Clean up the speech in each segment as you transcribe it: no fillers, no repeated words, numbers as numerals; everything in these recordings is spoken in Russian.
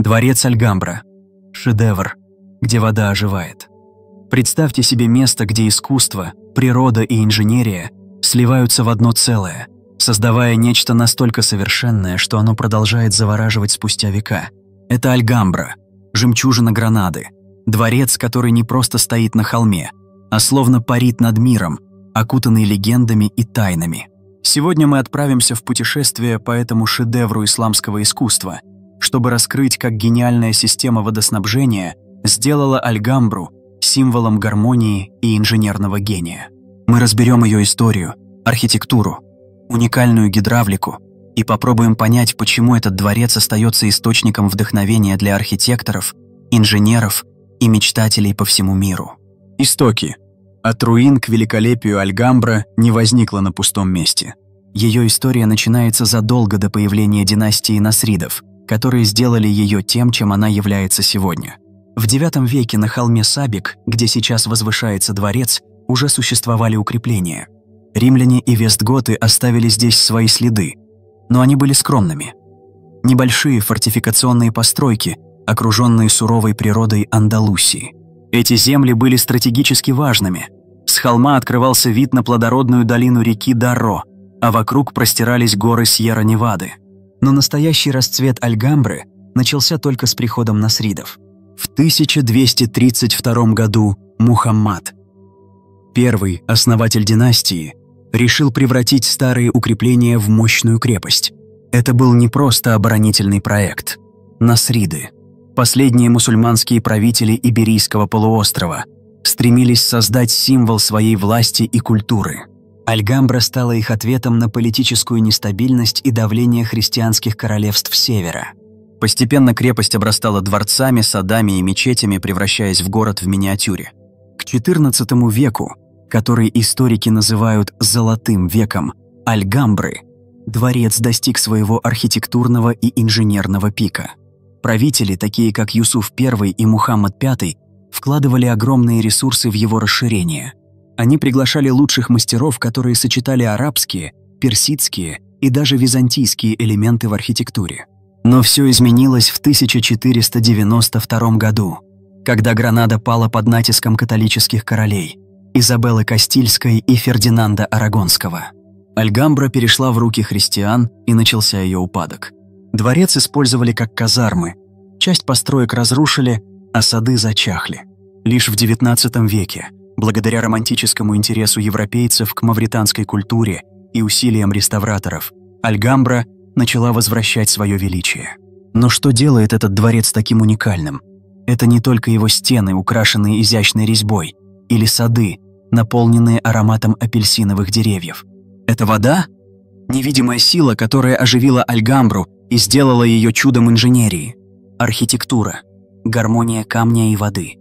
Дворец Альгамбра – шедевр, где вода оживает. Представьте себе место, где искусство, природа и инженерия сливаются в одно целое, создавая нечто настолько совершенное, что оно продолжает завораживать спустя века. Это Альгамбра, жемчужина Гранады, дворец, который не просто стоит на холме, а словно парит над миром, окутанный легендами и тайнами. Сегодня мы отправимся в путешествие по этому шедевру исламского искусства, чтобы раскрыть, как гениальная система водоснабжения сделала Альгамбру символом гармонии и инженерного гения. Мы разберем ее историю, архитектуру, уникальную гидравлику и попробуем понять, почему этот дворец остается источником вдохновения для архитекторов, инженеров и мечтателей по всему миру. Истоки. От руин к великолепию Альгамбра не возникла на пустом месте. Ее история начинается задолго до появления династии Насридов, которые сделали ее тем, чем она является сегодня. В IX веке на холме Сабик, где сейчас возвышается дворец, уже существовали укрепления. Римляне и вестготы оставили здесь свои следы, но они были скромными. Небольшие фортификационные постройки, окруженные суровой природой Андалусии. Эти земли были стратегически важными. С холма открывался вид на плодородную долину реки Дарро, а вокруг простирались горы Сьерра-Невады. Но настоящий расцвет Альгамбры начался только с приходом насридов. В 1232 году Мухаммад, первый основатель династии, решил превратить старые укрепления в мощную крепость. Это был не просто оборонительный проект. Насриды, последние мусульманские правители Иберийского полуострова, стремились создать символ своей власти и культуры. Альгамбра стала их ответом на политическую нестабильность и давление христианских королевств Севера. Постепенно крепость обрастала дворцами, садами и мечетями, превращаясь в город в миниатюре. К XIV веку, который историки называют «золотым веком» Альгамбры, дворец достиг своего архитектурного и инженерного пика. Правители, такие как Юсуф I и Мухаммад V, вкладывали огромные ресурсы в его расширение. Они приглашали лучших мастеров, которые сочетали арабские, персидские и даже византийские элементы в архитектуре. Но все изменилось в 1492 году, когда Гранада пала под натиском католических королей Изабеллы Кастильской и Фердинанда Арагонского. Альгамбра перешла в руки христиан, и начался ее упадок. Дворец использовали как казармы, часть построек разрушили, а сады зачахли. Лишь в XIX веке, благодаря романтическому интересу европейцев к мавританской культуре и усилиям реставраторов, Альгамбра начала возвращать свое величие. Но что делает этот дворец таким уникальным? Это не только его стены, украшенные изящной резьбой, или сады, наполненные ароматом апельсиновых деревьев. Это вода? Невидимая сила, которая оживила Альгамбру и сделала ее чудом инженерии. Архитектура, гармония камня и воды.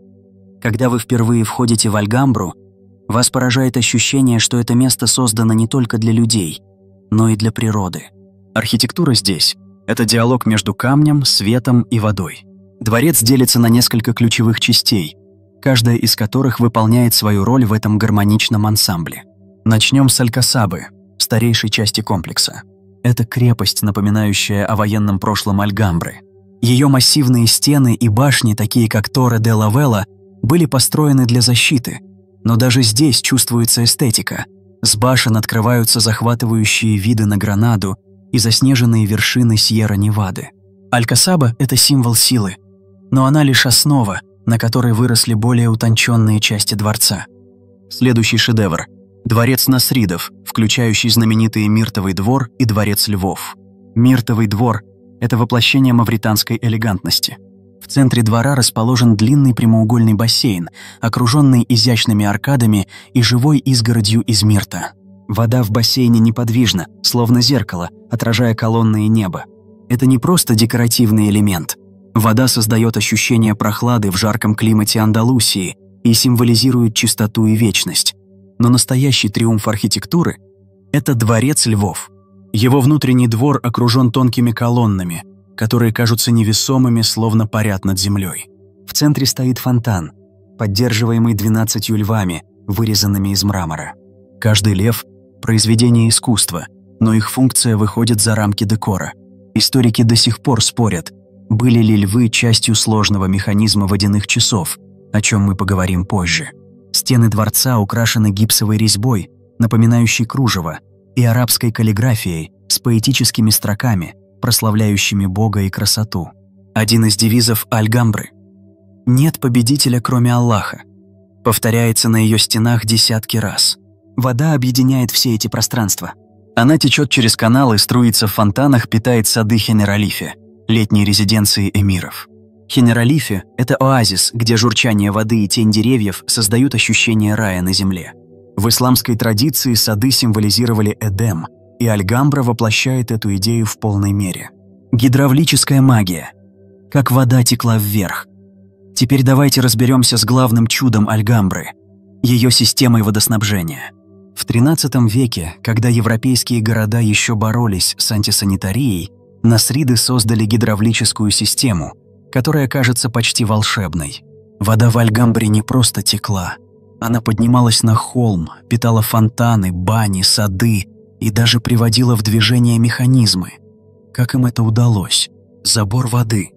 Когда вы впервые входите в Альгамбру, вас поражает ощущение, что это место создано не только для людей, но и для природы. Архитектура здесь – это диалог между камнем, светом и водой. Дворец делится на несколько ключевых частей, каждая из которых выполняет свою роль в этом гармоничном ансамбле. Начнем с Алькасабы, старейшей части комплекса. Это крепость, напоминающая о военном прошлом Альгамбры. Ее массивные стены и башни, такие как Торре де ла Вела, были построены для защиты, но даже здесь чувствуется эстетика. С башен открываются захватывающие виды на Гранаду и заснеженные вершины Сьерра-Невады. Алькасаба – это символ силы, но она лишь основа, на которой выросли более утонченные части дворца. Следующий шедевр – дворец Насридов, включающий знаменитые Миртовый двор и дворец Львов. Миртовый двор – это воплощение мавританской элегантности. В центре двора расположен длинный прямоугольный бассейн, окруженный изящными аркадами и живой изгородью из мирта. Вода в бассейне неподвижна, словно зеркало, отражая колонны и небо. Это не просто декоративный элемент. Вода создает ощущение прохлады в жарком климате Андалусии и символизирует чистоту и вечность. Но настоящий триумф архитектуры – это дворец Львов. Его внутренний двор окружен тонкими колоннами, которые кажутся невесомыми, словно парят над землей. В центре стоит фонтан, поддерживаемый 12 львами, вырезанными из мрамора. Каждый лев – произведение искусства, но их функция выходит за рамки декора. Историки до сих пор спорят, Были ли львы частью сложного механизма водяных часов, о чем мы поговорим позже? Стены дворца украшены гипсовой резьбой, напоминающей кружево, и арабской каллиграфией с поэтическими строками, прославляющими Бога и красоту. Один из девизов Альгамбры «Нет победителя, кроме Аллаха» повторяется на ее стенах десятки раз. Вода объединяет все эти пространства. Она течет через каналы, струится в фонтанах, питает сады Хенер-Алифе, летней резиденции эмиров. Хенер-Алифе – это оазис, где журчание воды и тень деревьев создают ощущение рая на земле. В исламской традиции сады символизировали Эдем, и Альгамбра воплощает эту идею в полной мере. Гидравлическая магия. Как вода текла вверх. Теперь давайте разберемся с главным чудом Альгамбры – ее системой водоснабжения. В XIII веке, когда европейские города еще боролись с антисанитарией, насриды создали гидравлическую систему, которая кажется почти волшебной. Вода в Альгамбре не просто текла. Она поднималась на холм, питала фонтаны, бани, сады и даже приводила в движение механизмы. Как им это удалось? Забор воды.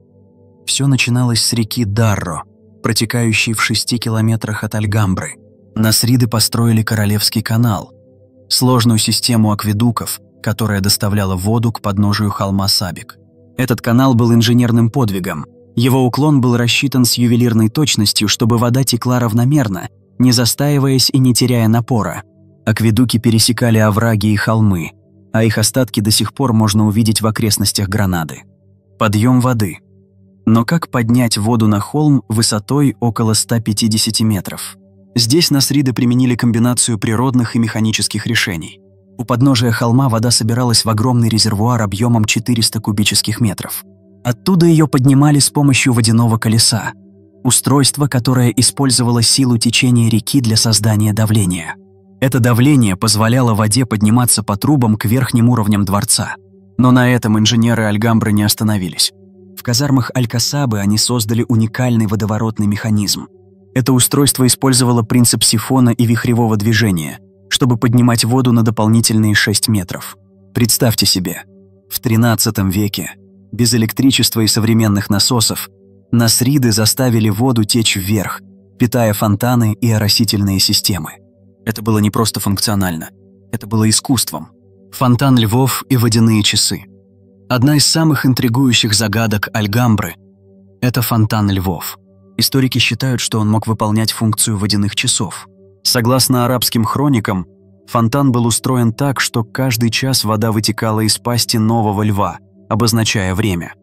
Все начиналось с реки Дарро, протекающей в 6 километрах от Альгамбры. Насриды построили Королевский канал, сложную систему акведуков, которая доставляла воду к подножию холма Сабик. Этот канал был инженерным подвигом. Его уклон был рассчитан с ювелирной точностью, чтобы вода текла равномерно, не застаиваясь и не теряя напора. Акведуки пересекали овраги и холмы, а их остатки до сих пор можно увидеть в окрестностях Гранады. Подъем воды. Но как поднять воду на холм высотой около 150 метров? Здесь насриды применили комбинацию природных и механических решений. У подножия холма вода собиралась в огромный резервуар объемом 400 кубических метров. Оттуда ее поднимали с помощью водяного колеса, устройство, которое использовало силу течения реки для создания давления. Это давление позволяло воде подниматься по трубам к верхним уровням дворца. Но на этом инженеры Альгамбры не остановились. В казармах Аль-Касабы они создали уникальный водоворотный механизм. Это устройство использовало принцип сифона и вихревого движения, чтобы поднимать воду на дополнительные 6 метров. Представьте себе, в XIII веке, без электричества и современных насосов, насриды заставили воду течь вверх, питая фонтаны и оросительные системы. Это было не просто функционально, это было искусством. Фонтан львов и водяные часы. Одна из самых интригующих загадок Альгамбры – это фонтан львов. Историки считают, что он мог выполнять функцию водяных часов. Согласно арабским хроникам, фонтан был устроен так, что каждый час вода вытекала из пасти нового льва, обозначая время.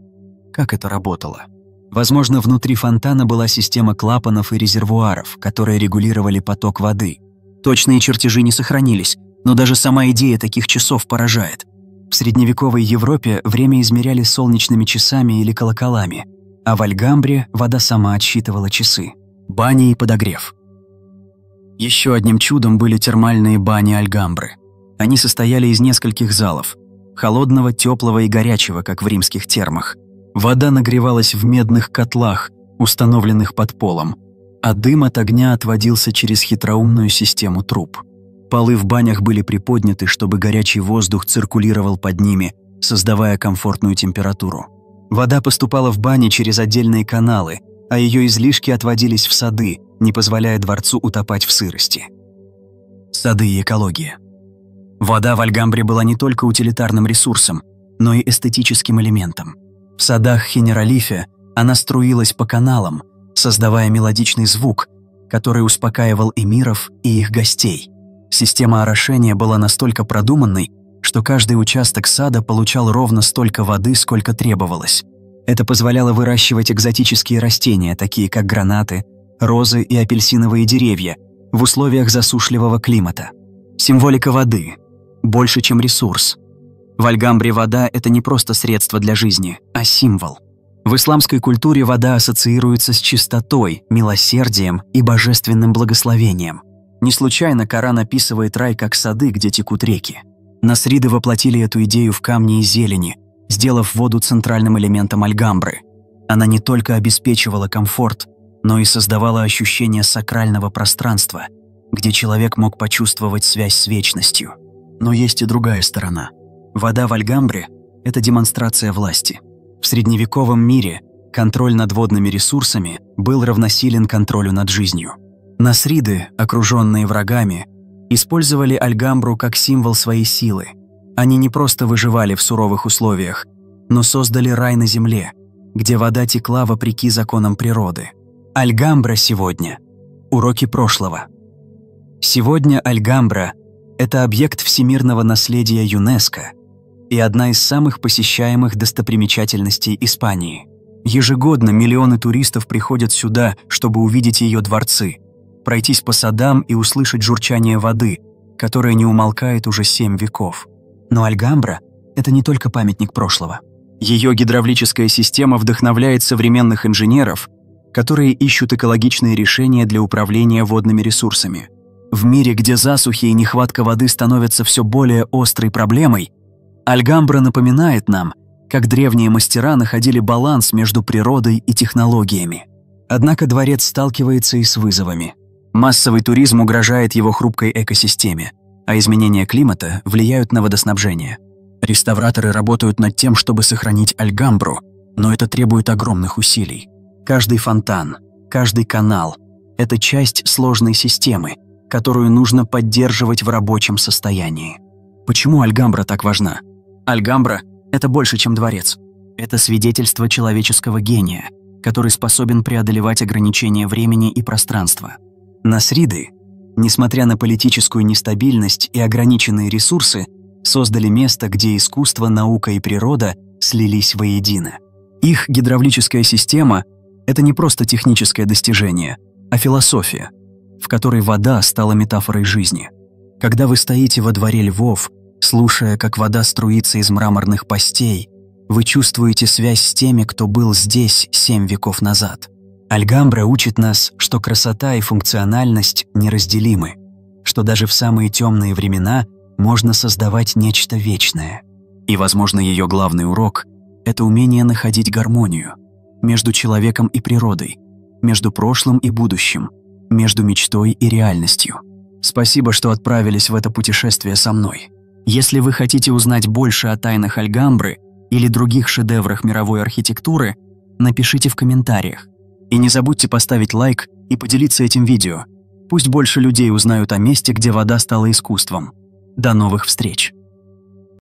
Как это работало? Возможно, внутри фонтана была система клапанов и резервуаров, которые регулировали поток воды. Точные чертежи не сохранились, но даже сама идея таких часов поражает. В средневековой Европе время измеряли солнечными часами или колоколами, а в Альгамбре вода сама отсчитывала часы. Бани и подогрев. Еще одним чудом были термальные бани Альгамбры. Они состояли из нескольких залов – холодного, теплого и горячего, как в римских термах. Вода нагревалась в медных котлах, установленных под полом, а дым от огня отводился через хитроумную систему труб. Полы в банях были приподняты, чтобы горячий воздух циркулировал под ними, создавая комфортную температуру. Вода поступала в бани через отдельные каналы, а ее излишки отводились в сады, не позволяя дворцу утопать в сырости. Сады и экология. Вода в Альгамбре была не только утилитарным ресурсом, но и эстетическим элементом. В садах Хенер-Алифе она струилась по каналам, создавая мелодичный звук, который успокаивал эмиров и их гостей. Система орошения была настолько продуманной, что каждый участок сада получал ровно столько воды, сколько требовалось. Это позволяло выращивать экзотические растения, такие как гранаты, розы и апельсиновые деревья, в условиях засушливого климата. Символика воды – больше, чем ресурс. В Альгамбре вода – это не просто средство для жизни, а символ. В исламской культуре вода ассоциируется с чистотой, милосердием и божественным благословением. Не случайно Коран описывает рай как сады, где текут реки. Насриды воплотили эту идею в камне и зелени, сделав воду центральным элементом Альгамбры. Она не только обеспечивала комфорт, но и создавала ощущение сакрального пространства, где человек мог почувствовать связь с вечностью. Но есть и другая сторона. Вода в Альгамбре – это демонстрация власти. В средневековом мире контроль над водными ресурсами был равносилен контролю над жизнью. Насриды, окруженные врагами, использовали Альгамбру как символ своей силы. Они не просто выживали в суровых условиях, но создали рай на земле, где вода текла вопреки законам природы. Альгамбра сегодня – уроки прошлого. Сегодня Альгамбра – это объект всемирного наследия ЮНЕСКО и одна из самых посещаемых достопримечательностей Испании. Ежегодно миллионы туристов приходят сюда, чтобы увидеть ее дворцы, пройтись по садам и услышать журчание воды, которая не умолкает уже 7 веков. Но Альгамбра – это не только памятник прошлого. Ее гидравлическая система вдохновляет современных инженеров, которые ищут экологичные решения для управления водными ресурсами. В мире, где засухи и нехватка воды становятся все более острой проблемой, Альгамбра напоминает нам, как древние мастера находили баланс между природой и технологиями. Однако дворец сталкивается и с вызовами. Массовый туризм угрожает его хрупкой экосистеме, а изменения климата влияют на водоснабжение. Реставраторы работают над тем, чтобы сохранить Альгамбру, но это требует огромных усилий. Каждый фонтан, каждый канал – это часть сложной системы, которую нужно поддерживать в рабочем состоянии. Почему Альгамбра так важна? Альгамбра – это больше, чем дворец. Это свидетельство человеческого гения, который способен преодолевать ограничения времени и пространства. Насриды, несмотря на политическую нестабильность и ограниченные ресурсы, создали место, где искусство, наука и природа слились воедино. Их гидравлическая система – это не просто техническое достижение, а философия, в которой вода стала метафорой жизни. Когда вы стоите во дворе львов, слушая, как вода струится из мраморных постей, вы чувствуете связь с теми, кто был здесь 7 веков назад. Альгамбра учит нас, что красота и функциональность неразделимы, что даже в самые темные времена можно создавать нечто вечное. И, возможно, ее главный урок – это умение находить гармонию между человеком и природой, между прошлым и будущим, между мечтой и реальностью. Спасибо, что отправились в это путешествие со мной. Если вы хотите узнать больше о тайнах Альгамбры или других шедеврах мировой архитектуры, напишите в комментариях. И не забудьте поставить лайк и поделиться этим видео. Пусть больше людей узнают о месте, где вода стала искусством. До новых встреч!